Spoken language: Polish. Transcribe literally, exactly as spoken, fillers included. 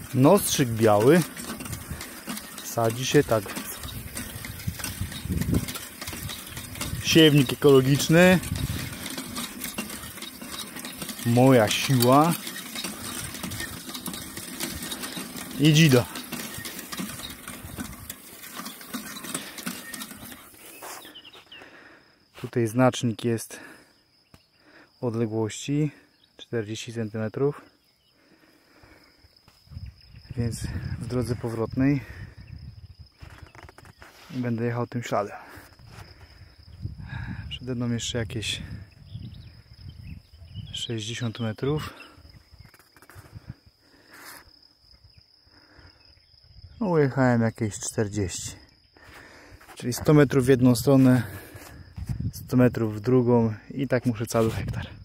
Nostrzyk biały. Sadzi się tak. Siewnik ekologiczny. Moja siła. I dzida. Tutaj znacznik jest odległości czterdzieści centymetrów, więc w drodze powrotnej będę jechał tym śladem. Przede mną jeszcze jakieś sześćdziesiąt metrów. No, ujechałem jakieś czterdzieści, czyli sto metrów w jedną stronę, sto metrów w drugą i tak muszę cały hektar.